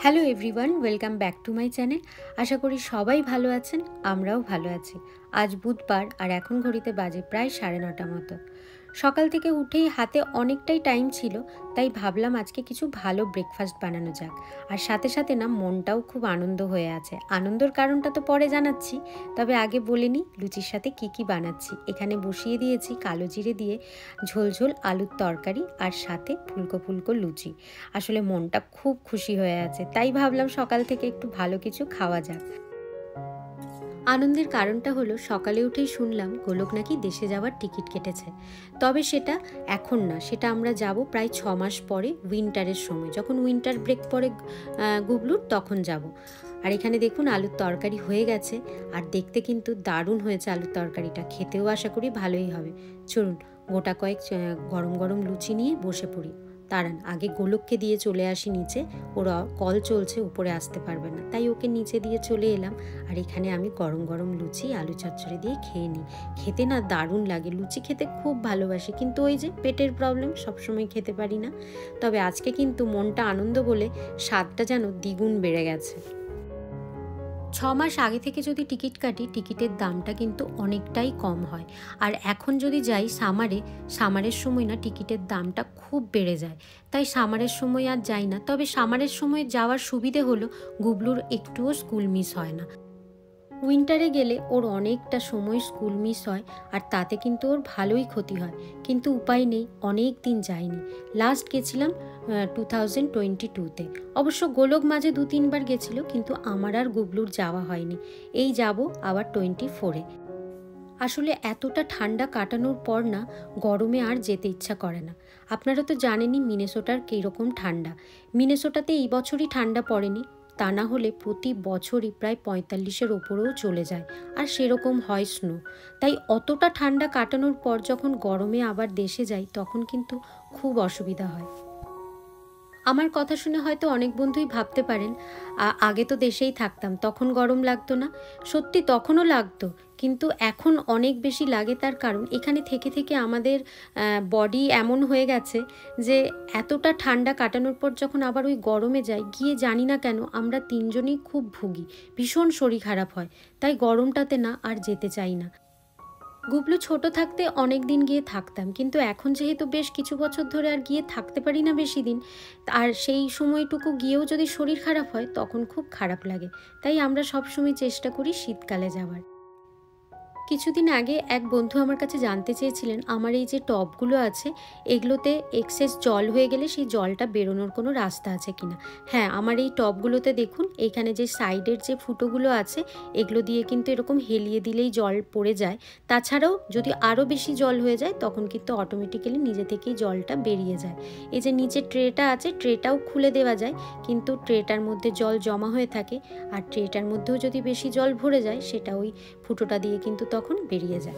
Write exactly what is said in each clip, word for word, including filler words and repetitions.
Hello everyone, welcome back to my channel. আশা করি সবাই ভালো আছেন, আমরাও ভালো আছি। আজ বুধবার আর এখন ঘড়িতে বাজে প্রায় সাড়ে নটা মতো। সকাল থেকে উঠেই হাতে অনেকটাই টাইম ছিল, তাই ভাবলাম আজকে কিছু ভালো ব্রেকফাস্ট বানানো যাক। আর সাথে সাথে না মনটাও খুব আনন্দ হয়ে আছে। আনন্দর কারণটা তো পরে জানাচ্ছি, তবে আগে বলে নিই লুচির সাথে কি কি বানাচ্ছি। এখানে বসিয়ে দিয়েছি কালো জিরে দিয়ে ঝোলঝোল আলুর তরকারি আর সাথে ফুলকো ফুলকো লুচি। আসলে মনটা খুব খুশি হয়ে আছে, তাই ভাবলাম সকাল থেকে একটু ভালো কিছু খাওয়া যাক। আনন্দের কারণটা হলো সকালে উঠেই শুনলাম গোলক নাকি দেশে যাওয়ার টিকিট কেটেছে। তবে সেটা এখন না, সেটা আমরা যাব প্রায় ছ মাস পরে, উইন্টারের সময়, যখন উইন্টার ব্রেক পরে গুবলুর, তখন যাব। আর এখানে দেখুন আলুর তরকারি হয়ে গেছে, আর দেখতে কিন্তু দারুণ হয়েছে আলুর তরকারিটা, খেতেও আশা করি ভালোই হবে। চলুন গোটা কয়েক গরম গরম লুচি নিয়ে বসে পড়ি। দাঁড়ান, আগে গোলককে দিয়ে চলে আসি নিচে, ওরা কল চলছে, উপরে আসতে পারবে না, তাই ওকে নিচে দিয়ে চলে এলাম। আর এখানে আমি গরম গরম লুচি আলু চচ্চড়ি দিয়ে খেয়ে নিই। খেতে না দারুণ লাগে, লুচি খেতে খুব ভালোবাসি, কিন্তু ওই যে পেটের প্রবলেম, সবসময় খেতে পারি না। তবে আজকে কিন্তু মনটা আনন্দ বলে স্বাদটা যেন দ্বিগুণ বেড়ে গেছে। ছ মাস আগে থেকে যদি টিকিট কাটি, টিকিটের দামটা কিন্তু অনেকটাই কম হয়। আর এখন যদি যাই সামারে, সামারের সময় না টিকিটের দামটা খুব বেড়ে যায়, তাই সামারের সময় আর যাই না। তবে সামারের সময় যাওয়ার সুবিধে হলো গুবলুর একটুও স্কুল মিস হয় না। উইন্টারে গেলে ওর অনেকটা সময় স্কুল মিস হয়, আর তাতে কিন্তু ওর ভালোই ক্ষতি হয়, কিন্তু উপায় নেই, অনেক দিন যায়নি। লাস্ট গেছিলাম টু থাউজেন্ড টোয়েন্টি টুতে। অবশ্য গোলক মাঝে দু তিনবার গেছিল, কিন্তু আমার আর গুবলুর যাওয়া হয়নি। এই যাব আবার টোয়েন্টি ফোরে। আসলে এতটা ঠান্ডা কাটানোর পর না গরমে আর যেতে ইচ্ছা করে না। আপনারা তো জানেনই মিনেসোটার কীরকম ঠান্ডা। মিনেসোটাতে এই বছরই ঠান্ডা পড়েনি, তা না হলে প্রতি বছরই প্রায় পঁয়তাল্লিশের ওপরেও চলে যায়, আর সেরকম হয় স্নো। তাই অতটা ঠান্ডা কাটানোর পর যখন গরমে আবার দেশে যাই, তখন কিন্তু খুব অসুবিধা হয়। আমার কথা শুনে হয়তো অনেক বন্ধুই ভাবতে পারেন আগে তো দেশেই থাকতাম, তখন গরম লাগতো না। সত্যি তখনও লাগতো, কিন্তু এখন অনেক বেশি লাগে। তার কারণ এখানে থেকে থেকে আমাদের বডি এমন হয়ে গেছে যে এতটা ঠান্ডা কাটানোর পর যখন আবার ওই গরমে যাই, গিয়ে জানি না কেন আমরা তিনজনই খুব ভুগি, ভীষণ শরীর খারাপ হয়। তাই গরমটাতে না আর যেতে চাই না। গুবলু ছোট থাকতে অনেক দিন গিয়ে থাকতাম, কিন্তু এখন যেহেতু বেশ কিছু বছর ধরে আর গিয়ে থাকতে পারি না বেশি দিন, আর সেই সময়টুকু গিয়েও যদি শরীর খারাপ হয় তখন খুব খারাপ লাগে। তাই আমরা সবসময় চেষ্টা করি শীতকালে যাওয়ার। কিছুদিন আগে এক বন্ধু আমার কাছে জানতে চেয়েছিলেন আমার এই যে টবগুলো আছে, এগুলোতে এক্সেস জল হয়ে গেলে সেই জলটা বেরোনোর কোনো রাস্তা আছে কিনা। হ্যাঁ, আমার এই টবগুলোতে দেখুন, এখানে যে সাইডের যে ফুটোগুলো আছে, এগুলো দিয়ে কিন্তু এরকম হেলিয়ে দিলেই জল পড়ে যায়। তাছাড়াও যদি আরও বেশি জল হয়ে যায় তখন কিন্তু অটোমেটিক্যালি নিজে থেকেই জলটা বেরিয়ে যায়। এই যে নিচে ট্রেটা আছে, ট্রেটাও খুলে দেওয়া যায়, কিন্তু ট্রেটার মধ্যে জল জমা হয়ে থাকে, আর ট্রেটার মধ্যেও যদি বেশি জল ভরে যায় সেটা ওই ফুটোটা দিয়ে কিন্তু তখন বেরিয়ে যায়।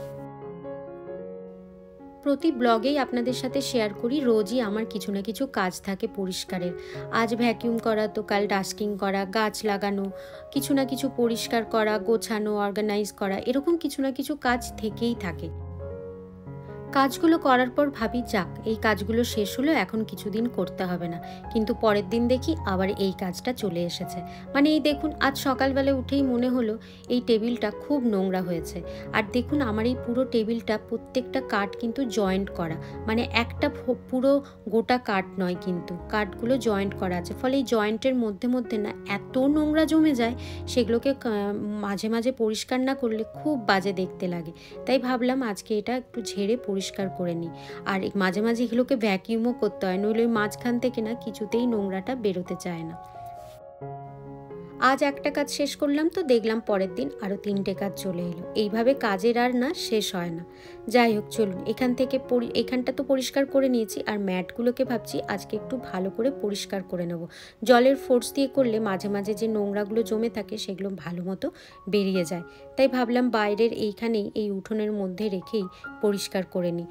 প্রতি ব্লগেই আপনাদের সাথে শেয়ার করি, রোজই আমার কিছু না কিছু কাজ থাকে পরিষ্কারের। আজ ভ্যাকিউম করা, তো কাল ডাস্টিং করা, গাছ লাগানো, কিছু না কিছু পরিষ্কার করা, গোছানো, অর্গানাইজ করা, এরকম কিছু না কিছু কাজ থেকেই থাকে। কাজগুলো করার পর ভাবি যাক এই কাজগুলো শেষ হলো, এখন কিছুদিন করতে হবে না, কিন্তু পরের দিন দেখি আবার এই কাজটা চলে এসেছে। মানে এই দেখুন, আজ সকালবেলা উঠেই মনে হলো এই টেবিলটা খুব নোংরা হয়েছে। আর দেখুন আমার এই পুরো টেবিলটা প্রত্যেকটা কাঠ কিন্তু জয়েন্ট করা, মানে একটা পুরো গোটা কাঠ নয়, কিন্তু কাঠগুলো জয়েন্ট করা আছে, ফলে এই জয়েন্টের মধ্যে মধ্যে না এত নোংরা জমে যায়, সেগুলোকে মাঝে মাঝে পরিষ্কার না করলে খুব বাজে দেখতে লাগে। তাই ভাবলাম আজকে এটা একটু ঝেড়ে পরিষ্কার করে নিই। আর মাঝে মাঝে এগুলোকে ভ্যাকিউমও করতে হয়, নইলে ওই মাঝখান থেকে না কিছুতেই নোংরাটা বেরোতে চায় না। আজ একটা কাজ শেষ করলাম তো দেখলাম পরের দিন আরও তিনটে কাজ চলে এলো। এইভাবে কাজের আর না শেষ হয় না। যাই হোক, চলুন এখান থেকে এখানটা তো পরিষ্কার করে নিয়েছি, আর ম্যাটগুলোকে ভাবছি আজকে একটু ভালো করে পরিষ্কার করে নেব। জলের ফোর্স দিয়ে করলে মাঝে মাঝে যে নোংরাগুলো জমে থাকে সেগুলো ভালো মতো বেরিয়ে যায়। তাই ভাবলাম বাইরের এইখানেই এই উঠোনের মধ্যে রেখেই পরিষ্কার করে নিই।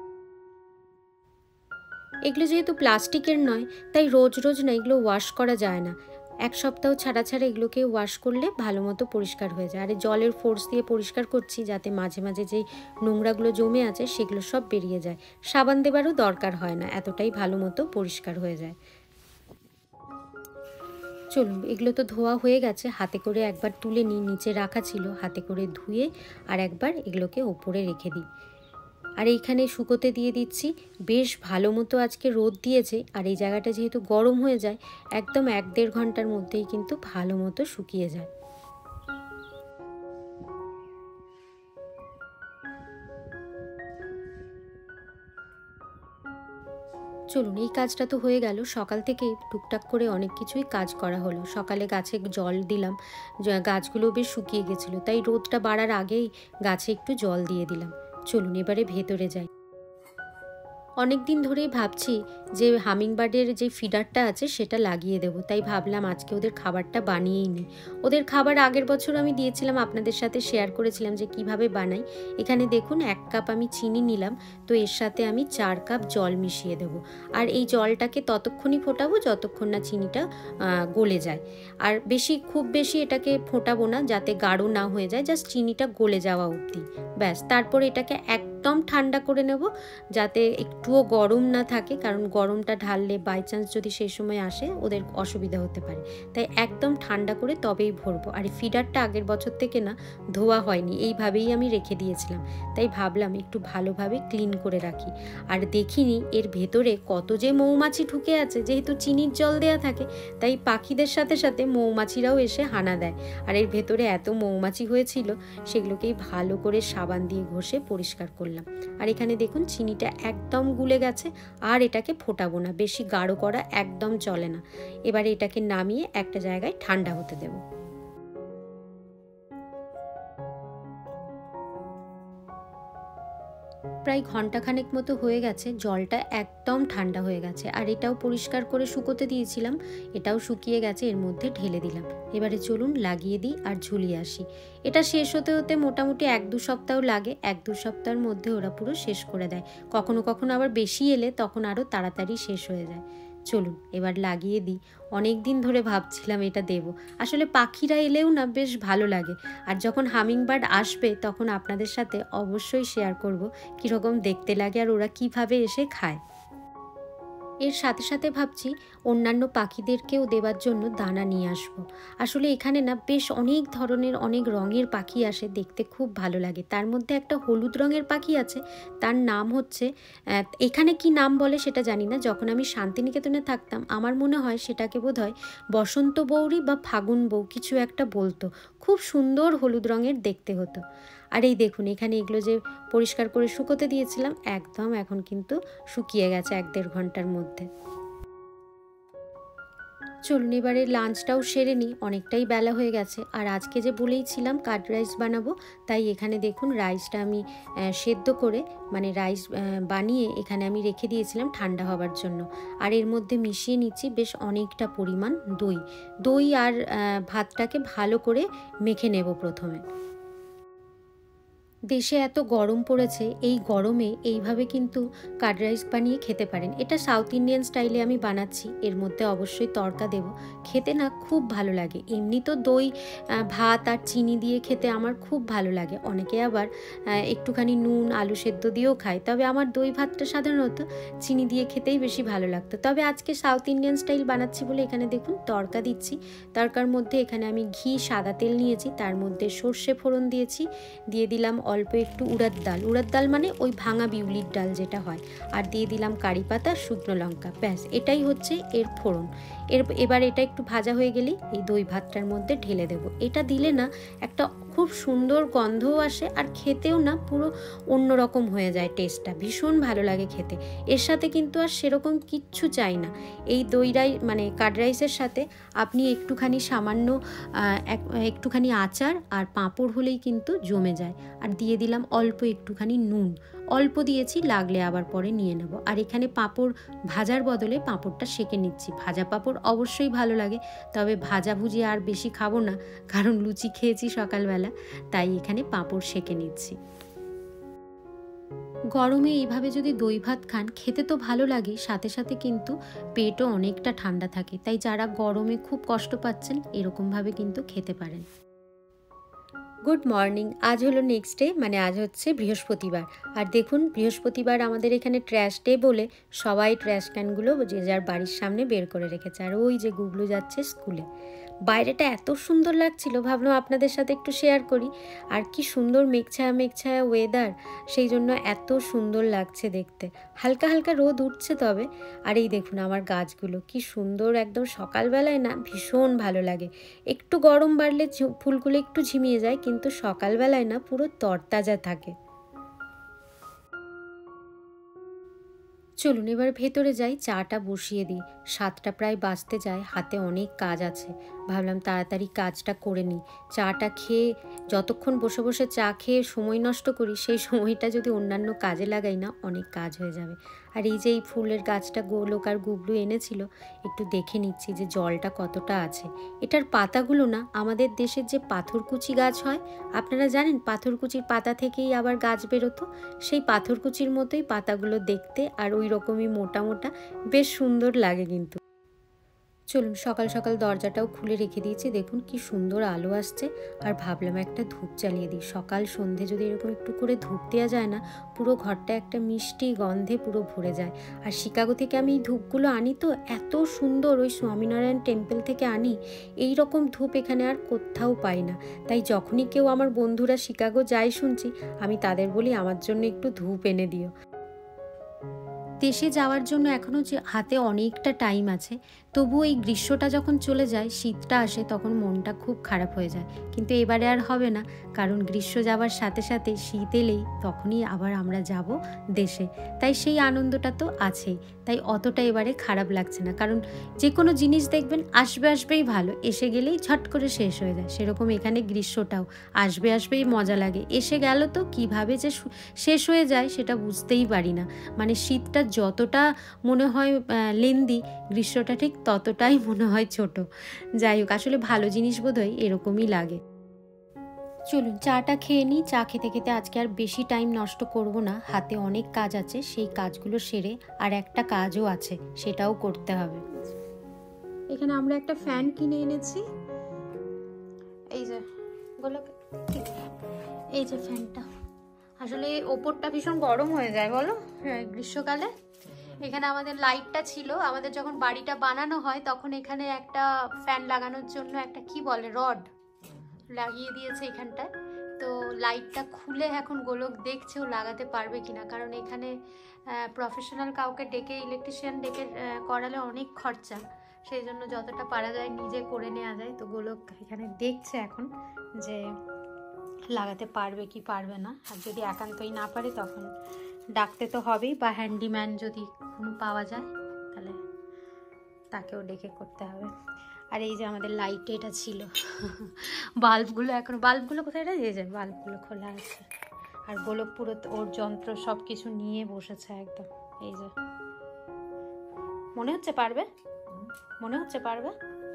এগুলো যেহেতু প্লাস্টিকের নয়, তাই রোজ রোজ না এগুলো ওয়াশ করা যায় না। এক সপ্তাহ ছাড়া ছাড়া এগুলোকে ওয়াশ করলে ভালো মতো পরিষ্কার হয়ে যায়। আর জলের ফোর্স দিয়ে পরিষ্কার করছি যাতে মাঝে মাঝে যেই নোংরাগুলো জমে আছে সেগুলো সব বেরিয়ে যায়। সাবান দেবারও দরকার হয় না, এতটাই ভালো মতো পরিষ্কার হয়ে যায়। চলুন, এগুলো তো ধোয়া হয়ে গেছে, হাতে করে একবার তুলে নিই, নিচে রাখা ছিল, হাতে করে ধুয়ে আর একবার এগুলোকে ওপরে রেখে দিই। আর এইখানে শুকোতে দিয়ে দিচ্ছি। বেশ ভালো মতো আজকে রোদ দিয়েছে, আর এই জায়গাটা যেহেতু গরম হয়ে যায়, একদম এক দেড় ঘন্টার মধ্যেই কিন্তু ভালো মতো শুকিয়ে যায়। চলুন, এই কাজটা তো হয়ে গেল। সকাল থেকে টুকটাক করে অনেক কিছুই কাজ করা হলো। সকালে গাছে জল দিলাম, গাছগুলো বেশ শুকিয়ে গেছিলো, তাই রোদটা বাড়ার আগেই গাছে একটু জল দিয়ে দিলাম। চলুন এবারে ভেতরে যাই। অনেক দিন ধরেই ভাবছি যে হামিংবার্ডের যে ফিডারটা আছে সেটা লাগিয়ে দেবো, তাই ভাবলাম আজকে ওদের খাবারটা বানিয়েই নিই। ওদের খাবার আগের বছর আমি দিয়েছিলাম, আপনাদের সাথে শেয়ার করেছিলাম যে কিভাবে বানাই। এখানে দেখুন এক কাপ আমি চিনি নিলাম, তো এর সাথে আমি চার কাপ জল মিশিয়ে দেবো। আর এই জলটাকে ততক্ষণই ফোটাবো যতক্ষণ না চিনিটা গলে যায়। আর বেশি খুব বেশি এটাকে ফোটাবো না, যাতে গাঢ় না হয়ে যায়, জাস্ট চিনিটা গলে যাওয়া অবধি ব্যাস। তারপরে এটাকে একদম ঠান্ডা করে নেব, যাতে একটুও গরম না থাকে, কারণ গরমটা ঢাললে বাই চান্স যদি সেই সময় আসে ওদের অসুবিধা হতে পারে। তাই একদম ঠান্ডা করে তবেই ভরবো। আর এই ফিডারটা আগের বছর থেকে না ধোয়া হয়নি, এইভাবেই আমি রেখে দিয়েছিলাম, তাই ভাবলাম একটু ভালোভাবে ক্লিন করে রাখি। আর দেখিনি এর ভেতরে কত যে মৌমাছি ঢুকে আছে, যেহেতু চিনির জল দেয়া থাকে, তাই পাখিদের সাথে সাথে মৌমাছিরাও এসে হানা দেয়। আর এর ভেতরে এত মৌমাছি হয়েছিল, সেগুলোকেই ভালো করে সাবান দিয়ে ঘষে পরিষ্কার করলাম। আর এখানে দেখুন চিনিটা একদম গুলে গেছে, আর এটাকে ফোটাবো না, বেশি গাঢ় করা একদম চলে না। এবারে এটাকে নামিয়ে একটা জায়গায় ঠান্ডা হতে দেবো। প্রায় ঘন্টাখানেক মতো হয়ে গেছে, জলটা একদম ঠান্ডা হয়ে গেছে। আর এটাও পরিষ্কার করে শুকোতে দিয়েছিলাম, এটাও শুকিয়ে গেছে, এর মধ্যে ঢেলে দিলাম। এবারে চলুন লাগিয়ে দিই আর ঝুলিয়ে আসি। এটা শেষ হতে হতে মোটামুটি এক দু সপ্তাহ লাগে, এক দু সপ্তাহের মধ্যে ওরা পুরো শেষ করে দেয়। কখনো কখনো আবার বেশি এলে তখন আরও তাড়াতাড়ি শেষ হয়ে যায়। চলুন এবার লাগিয়ে দিই। অনেক দিন ধরে ভাবছিলাম এটা দেব। আসলে পাখিরা এলেও না বেশ ভালো লাগে, আর যখন হামিংবার্ড আসবে তখন আপনাদের সাথে অবশ্যই শেয়ার করব কীরকম দেখতে লাগে আর ওরা কিভাবে এসে খায়। এর সাথে সাথে ভাবছি অন্যান্য পাখিদেরকেও দেওয়ার জন্য দানা নিয়ে আসবো। আসলে এখানে না বেশ অনেক ধরনের অনেক রঙের পাখি আসে, দেখতে খুব ভালো লাগে। তার মধ্যে একটা হলুদ রঙের পাখি আছে, তার নাম হচ্ছে, এখানে কি নাম বলে সেটা জানি না, যখন আমি শান্তিনিকেতনে থাকতাম আমার মনে হয় সেটাকে বোধ হয় বসন্ত বৌরি বা ফাগুন বউ কিছু একটা বলতো। খুব সুন্দর হলুদ রঙের দেখতে হতো। আর এই দেখুন এখানে এগুলো যে পরিষ্কার করে শুকোতে দিয়েছিলাম, একদম এখন কিন্তু শুকিয়ে গেছে এক দেড় ঘন্টার মধ্যে। চলুন এবারে লাঞ্চটাও সেরে নিই, অনেকটাই বেলা হয়ে গেছে। আর আজকে যে বলেইছিলাম কার্ড রাইস বানাবো, তাই এখানে দেখুন রাইসটা আমি সেদ্ধ করে, মানে রাইস বানিয়ে এখানে আমি রেখে দিয়েছিলাম ঠান্ডা হবার জন্য। আর এর মধ্যে মিশিয়ে নিচ্ছি বেশ অনেকটা পরিমাণ দই। দই আর ভাতটাকে ভালো করে মেখে নেব প্রথমে। দেশে এত গরম পড়েছে, এই গরমে এইভাবে কিন্তু কার্ড রাইস বানিয়ে খেতে পারেন। এটা সাউথ ইন্ডিয়ান স্টাইলে আমি বানাচ্ছি, এর মধ্যে অবশ্যই তড়কা দেব। খেতে না খুব ভালো লাগে। এমনি তো দই ভাত আর চিনি দিয়ে খেতে আমার খুব ভালো লাগে। অনেকে আবার একটুখানি নুন আলু সেদ্ধ দিয়েও খায়, তবে আমার দই ভাতটা সাধারণত চিনি দিয়ে খেতেই বেশি ভালো লাগতো। তবে আজকে সাউথ ইন্ডিয়ান স্টাইল বানাচ্ছি বলে এখানে দেখুন তড়কা দিচ্ছি। তড়কার মধ্যে এখানে আমি ঘি সাদা তেল নিয়েছি, তার মধ্যে সর্ষে ফোড়ন দিয়েছি, দিয়ে দিলাম অল্প একটু উড়াদ ডাল, উড়াদ ডাল মানে ওই ভাঙা বিউলির ডাল যেটা হয়, আর দিয়ে দিলাম কারি পাতা, শুকনো লঙ্কা, ব্যাস এটাই হচ্ছে এর ফোড়ন। এর এবার এটা একটু ভাজা হয়ে গেলেই এই দই ভাতটার মধ্যে ঢেলে দেব। এটা দিলে না একটা খুব সুন্দর গন্ধও আসে, আর খেতেও না পুরো অন্যরকম হয়ে যায়, টেস্টটা ভীষণ ভালো লাগে খেতে। এর সাথে কিন্তু আর সেরকম কিচ্ছু চাই না। এই দই রাই মানে কার্ড রাইসের সাথে আপনি একটুখানি সামান্য একটুখানি আচার আর পাঁপড় হলেই কিন্তু জমে যায়। আর দিয়ে দিলাম অল্প একটুখানি নুন, অল্প দিয়েছি, লাগলে আবার পরে নিয়ে নেব। আর এখানে পাঁপড় ভাজার বদলে পাঁপড়টা সেঁকে নিচ্ছি। ভাজা পাঁপড় অবশ্যই ভালো লাগে, তবে ভাজা ভুজি আর বেশি খাবো না, কারণ লুচি খেয়েছি সকালবেলা, তাই এখানে পাঁপড় সেঁকে নিচ্ছি। গরমে এইভাবে যদি দই ভাত খান খেতে তো ভালো লাগে, সাথে সাথে কিন্তু পেটও অনেকটা ঠান্ডা থাকে। তাই যারা গরমে খুব কষ্ট পাচ্ছেন এরকমভাবে কিন্তু খেতে পারেন। Good morning. আজ হলো নেক্সট ডে, মানে আজ হচ্ছে বৃহস্পতিবার। আর দেখুন, বৃহস্পতিবার আমাদের এখানে ট্র্যাশ ডে বলে সবাই ট্র্যাশ ক্যানগুলো যে যার বাড়ির সামনে বের করে রেখেছে। আর ওই যে গুগলু যাচ্ছে স্কুলে। বাইরেটা এত সুন্দর লাগছিল, ভাবলাম আপনাদের সাথে একটু শেয়ার করি। আর কি সুন্দর মেঘছায়া মেঘছায়া ওয়েদার, সেই জন্য এত সুন্দর লাগছে দেখতে। হালকা হালকা রোদ উঠছে তবে। আর এই দেখুন আমার গাছগুলো কি সুন্দর, একদম সকালবেলায় না ভীষণ ভালো লাগে। একটু গরম বাড়লে ফুলগুলো একটু ঝিমিয়ে যায়, কিন্তু সকালবেলায় না পুরো তরতাজা থাকে। চলুন এবার ভেতরে যাই, চাটা বসিয়ে দিই। সাতটা প্রায় বাজতে যায়, হাতে অনেক কাজ আছে। ভাবলাম তাড়াতাড়ি কাজটা করে নিই। চাটা খেয়ে যতক্ষণ বসে বসে চা খেয়ে সময় নষ্ট করি, সেই সময়টা যদি অন্যান্য কাজে লাগাই না, অনেক কাজ হয়ে যাবে। আর এই যে এই ফুলের গাছটা গোলক আর গুবলু এনেছিল, একটু দেখে নিচ্ছি যে জলটা কতটা আছে। এটার পাতাগুলো না আমাদের দেশের যে পাথরকুচি গাছ হয়, আপনারা জানেন পাথরকুচির পাতা থেকেই আবার গাছ বেরোতো, সেই পাথরকুচির মতোই পাতাগুলো দেখতে, আর ওই রকমই মোটা মোটা, বেশ সুন্দর লাগে কিন্তু। চলুন সকাল সকাল দরজাটাও খুলে রেখে দিয়েছি, দেখুন কি সুন্দর আলো আসছে। আর ভাবলাম একটা ধূপ জ্বালিয়ে দিই। সকাল সন্ধে যদি এরকম একটু করে ধূপ দেওয়া যায় না, পুরো ঘরটা একটা মিষ্টি গন্ধে পুরো ভরে যায়। আর শিকাগো থেকে আমি এই ধূপগুলো আনি তো, এত সুন্দর, ওই স্বামীনারায়ণ টেম্পল থেকে আনি। এই রকম ধূপ এখানে আর কোথাও পাই না। তাই যখনই কেউ আমার বন্ধুরা শিকাগো যায় শুনছি, আমি তাদের বলি আমার জন্য একটু ধূপ এনে দিও। দেশে যাওয়ার জন্য এখনও যে হাতে অনেকটা টাইম আছে, তবুও এই গ্রীষ্মটা যখন চলে যায়, শীতটা আসে, তখন মনটা খুব খারাপ হয়ে যায়। কিন্তু এবারে আর হবে না, কারণ গ্রীষ্ম যাওয়ার সাথে সাথে শীত এলেই তখনই আবার আমরা যাব দেশে। তাই সেই আনন্দটা তো আছেই, তাই অতটা এবারে খারাপ লাগছে না। কারণ যে কোনো জিনিস দেখবেন আসবে আসবেই ভালো, এসে গেলেই ঝট করে শেষ হয়ে যায়। সেরকম এখানে গ্রীষ্মটাও আসবে আসবেই মজা লাগে, এসে গেল তো কিভাবে যে শেষ হয়ে যায় সেটা বুঝতেই পারি না। মানে শীতটা যতটা মনে হয় লেন্দি, গ্রীষ্মটা ঠিক ততটাই মনে হয় ছোট। যাই হোক, আসলে ভালো জিনিস বোধহয় এরকমই লাগে। চলুন চাটা খেয়ে নিই। চা খেতে খেতে আজকে আর বেশি টাইম নষ্ট করব না, হাতে অনেক কাজ আছে, সেই কাজগুলো সেরে আর একটা কাজও আছে, সেটাও করতে হবে। এখানে আমরা একটা ফ্যান কিনে এনেছি, এই যে বলো, এই যে ফ্যানটা। আসলে ওপরটা ভীষণ গরম হয়ে যায় বলো গ্রীষ্মকালে। এখানে আমাদের লাইটটা ছিল, আমাদের যখন বাড়িটা বানানো হয় তখন এখানে একটা ফ্যান লাগানোর জন্য একটা কি বলে রড লাগিয়ে দিয়েছে এখানটায়। তো লাইটটা খুলে এখন গোলক দেখছে ও লাগাতে পারবে কিনা, কারণ এখানে প্রফেশনাল কাউকে ডেকে, ইলেকট্রিশিয়ান ডেকে করালে অনেক খরচা, সেই জন্য যতটা পারা যায় নিজে করে নেওয়া যায়। তো গোলক এখানে দেখছে এখন যে লাগাতে পারবে কি পারবে না। আর যদি একান্তই না পারে তখন ডাকতে তো হবেই, বা হ্যান্ডিম্যান যদি কোনো পাওয়া যায় তাহলে তাকেও ডেকে করতে হবে। আর এই যে আমাদের লাইট এটা ছিল, বাল্বগুলো এখন, বাল্বগুলো কোথায় রয়ে যায়, বাল্বগুলো খোলা আছে। আর গোলক পুরো ওর যন্ত্র সব কিছু নিয়ে বসেছে একদম। এই যে মনে হচ্ছে পারবে, মনে হচ্ছে পারবে।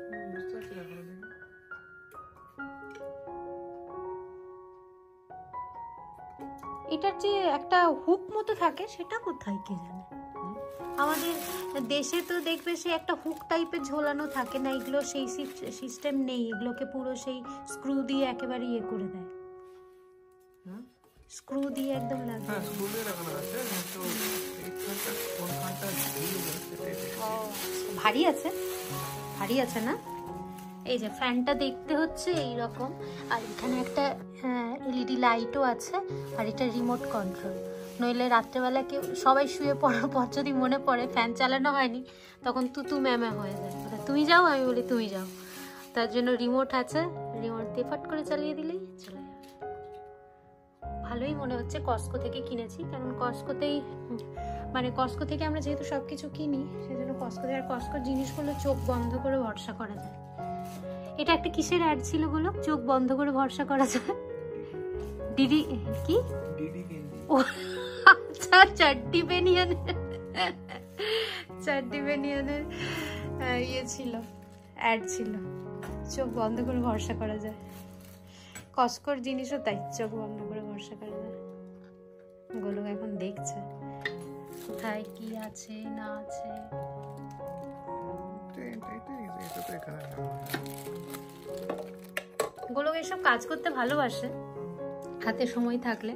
এটার যে একটা হুক মতো থাকে, সেটা কোথায় কে জানে। আমাদের দেশে তো দেখবে সে একটা হুক টাইপের ঝোলানো থাকে না, এগুলো সেই সিস্টেম নেই, এগুলোকে পুরো সেই স্ক্রু দিয়ে একেবারে ইয়ে করে দেয়, স্ক্রু দিয়ে একদম লাগে। ভারী আছে, ভারী আছে না। এই যে ফ্যানটা দেখতে হচ্ছে এইরকম, আর এখানে একটা এলইডি লাইটও আছে, আর এটা রিমোট কন্ট্রোল। নইলে রাত্রেবেলা কেউ সবাই শুয়ে পড়ার পর যদি মনে পড়ে ফ্যান চালানো হয়নি, তখন তুতু ম্যামা হয়ে যায়, তুমি যাও, আমি বলি তুমি যাও। তার জন্য রিমোট আছে, রিমোট দিয়ে ফট করে চালিয়ে দিলেই চলে যাবে। ভালোই মনে হচ্ছে, কস্কো থেকে কিনেছি, কারণ কস্কোতেই মানে কস্কো থেকে আমরা যেহেতু সব কিছু কিনি, সেজন্য কস্কো থেকে, আর কস্কোর জিনিসগুলো চোখ বন্ধ করে ভরসা করা যায়। এটা একটা কিসের অ্যাড ছিল বলো, চোখ বন্ধ করে ভরসা করা যায়? দিদি কি, ও আচ্ছা, চাড্ডি বেনিয়ানের, চাড্ডি বেনিয়ানের ইয়ে ছিল, অ্যাড ছিল, চোখ বন্ধ করে ভরসা করা যায়। কস্কোর জিনিসও তাই, চোখ বন্ধ করে ভরসা করা যায়। গোলক এখন দেখছে কোথায় কি আছে না আছে। গোলক এসব কাজ করতে ভালোবাসে হাতে সময় থাকলে।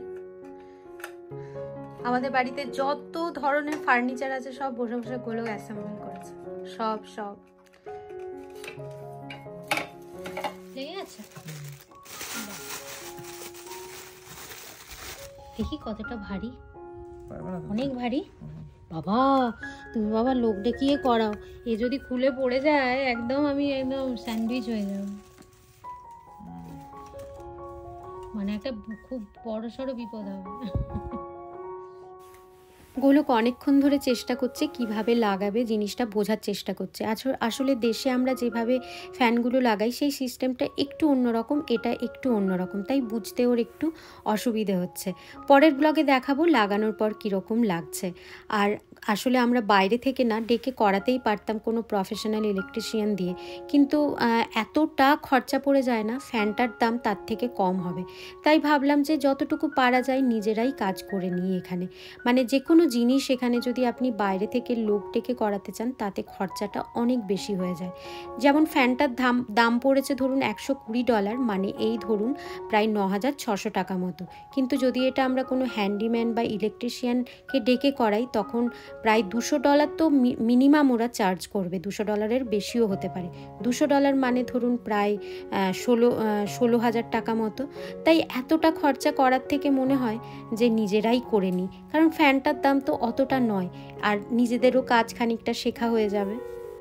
আমাদের বাড়িতে যত ধরনের ফার্নিচার আছে সব বসে বসে গোলক অ্যাসেম্বল করেছে, সব সব লেগে আছে। দেখি কতটা ভারী, অনেক ভারী বাবা। তুমি বাবা লোক ডেকিয়ে করাও, এ যদি খুলে পড়ে যায় একদম আমি একদম স্যান্ডউইচ হয়ে যাব, মানে একটা খুব বড় সড়ো বিপদ হবে। গোলক অনেকক্ষণ ধরে চেষ্টা করছে কিভাবে লাগাবে, জিনিসটা বোঝার চেষ্টা করছে। আসলে দেশে আমরা যেভাবে ফ্যানগুলো লাগাই সেই সিস্টেমটা একটু অন্যরকম, এটা একটু অন্যরকম, তাই বুঝতে ওর একটু অসুবিধে হচ্ছে। পরের ব্লগে দেখাবো লাগানোর পর কীরকম লাগছে। আর আসলে আমরা বাইরে থেকে না ডেকে করাতেই পারতাম কোনো প্রফেশনাল ইলেকট্রিশিয়ান দিয়ে, কিন্তু এতটা খরচা পড়ে যায় না, ফ্যানটার দাম তার থেকে কম হবে। তাই ভাবলাম যে যতটুকু পারা যায় নিজেরাই কাজ করে নিই এখানে। মানে যে কোনো জিনিস এখানে যদি আপনি বাইরে থেকে লোক ডেকে করাতে চান তাতে খরচাটা অনেক বেশি হয়ে যায়। যেমন ফ্যানটার দাম দাম পড়েছে ধরুন একশো কুড়ি ডলার, মানে এই ধরুন প্রায় ন হাজার ছশো টাকা মতো। কিন্তু যদি এটা আমরা কোনো হ্যান্ডিম্যান বা ইলেকট্রিশিয়ানকে ডেকে করাই তখন প্রায় দুশো ডলার তো মিনিমাম ওরা চার্জ করবে, দুশো ডলারের বেশিও হতে পারে। দুশো ডলার মানে ধরুন প্রায় ষোলো ষোলো হাজার টাকা মতো। তাই এতটা খরচা করার থেকে মনে হয় যে নিজেরাই করে নিই, কারণ ফ্যানটার দাম তো অতটা নয়, আর নিজেদেরও কাজ খানিকটা শেখা হয়ে যাবে।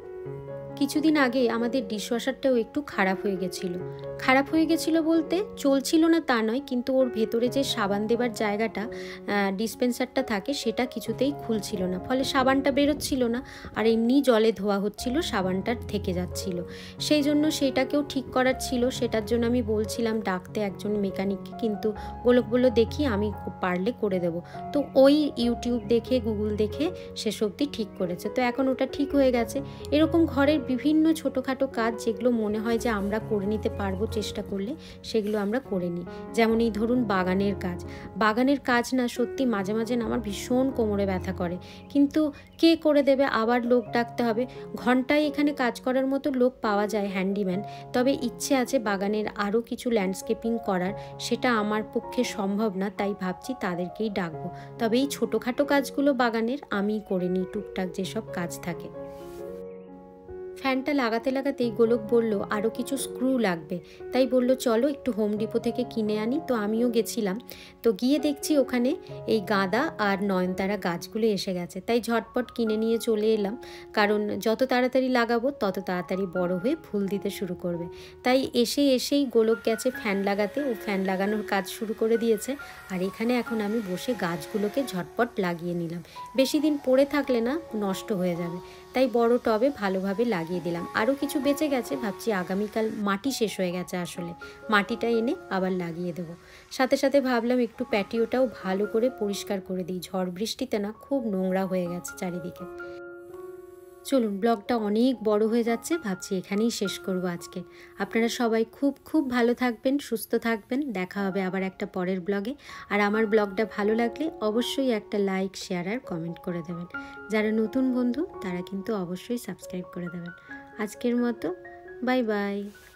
কিছুদিন আগে আমাদের ডিশওয়াশারটাও একটু খারাপ হয়ে গেছিলো। খারাপ হয়ে গেছিলো বলতে চলছিল না তা নয়, কিন্তু ওর ভেতরে যে সাবান দেবার জায়গাটা ডিসপেন্সারটা থাকে সেটা কিছুতেই খুলছিল না, ফলে সাবানটা বেরোচ্ছিল না, আর এমনি জলে ধোয়া হচ্ছিল, সাবানটার থেকে যাচ্ছিল। সেই জন্য সেটাকেও ঠিক করার ছিল, সেটার জন্য আমি বলছিলাম ডাকতে একজন মেকানিককে, কিন্তু গোলক বলল দেখি আমি পারলে করে দেব। তো ওই ইউটিউব দেখে গুগল দেখে শেষ অবধি ঠিক করেছে, তো এখন ওটা ঠিক হয়ে গেছে। এরকম ঘরের বিভিন্ন ছোটোখাটো কাজ যেগুলো মনে হয় যে আমরা করে নিতে পারবো চেষ্টা করলে, সেগুলো আমরা করে নিই। যেমন এই ধরুন বাগানের কাজ, বাগানের কাজ না সত্যি মাঝে মাঝে না আমার ভীষণ কোমরে ব্যথা করে, কিন্তু কে করে দেবে, আবার লোক ডাকতে হবে। ঘন্টায় এখানে কাজ করার মতো লোক পাওয়া যায় হ্যান্ডিম্যান, তবে ইচ্ছে আছে বাগানের আরও কিছু ল্যান্ডস্কেপিং করার, সেটা আমার পক্ষে সম্ভব না, তাই ভাবছি তাদেরকেই ডাকবো। তবে এই ছোটোখাটো কাজগুলো বাগানের আমিই করে নিই, টুকটাক যেসব কাজ থাকে। ফ্যানটা লাগাতে লাগাতেই গোলক বলল আরও কিছু স্ক্রু লাগবে, তাই বলল চলো একটু হোম ডিপো থেকে কিনে আনি। তো আমিও গেছিলাম, তো গিয়ে দেখছি ওখানে এই গাঁদা আর নয়নতারা গাছগুলো এসে গেছে, তাই ঝটপট কিনে নিয়ে চলে এলাম, কারণ যত তাড়াতাড়ি লাগাবো তত তাড়াতাড়ি বড় হয়ে ফুল দিতে শুরু করবে। তাই এসে এসেই গোলক গেছে ফ্যান লাগাতে, ও ফ্যান লাগানোর কাজ শুরু করে দিয়েছে, আর এখানে এখন আমি বসে গাছগুলোকে ঝটপট লাগিয়ে নিলাম। বেশি দিন পড়ে থাকলে না নষ্ট হয়ে যাবে, তাই বড় টবে ভালোভাবে লাগিয়ে দিলাম। আরও কিছু বেঁচে গেছে, ভাবছি আগামীকাল, মাটি শেষ হয়ে গেছে আসলে, মাটিটা এনে আবার লাগিয়ে দেব। সাথে সাথে ভাবলাম একটু প্যাটিওটাও ভালো করে পরিষ্কার করে দিই, ঝড় বৃষ্টিতে না খুব নোংরা হয়ে গেছে চারিদিকে। চলুন, ব্লগটা অনেক বড় হয়ে যাচ্ছে, ভাবছি এখানেই শেষ করব আজকে। আপনারা সবাই খুব খুব ভালো থাকবেন, সুস্থ থাকবেন, দেখা হবে আবার একটা পরের ব্লগে। আর আমার ব্লগটা ভালো লাগলে অবশ্যই একটা লাইক, শেয়ার আর কমেন্ট করে দেবেন। যারা নতুন বন্ধু তারা কিন্তু অবশ্যই সাবস্ক্রাইব করে দেবেন। আজকের মতো বাই বাই।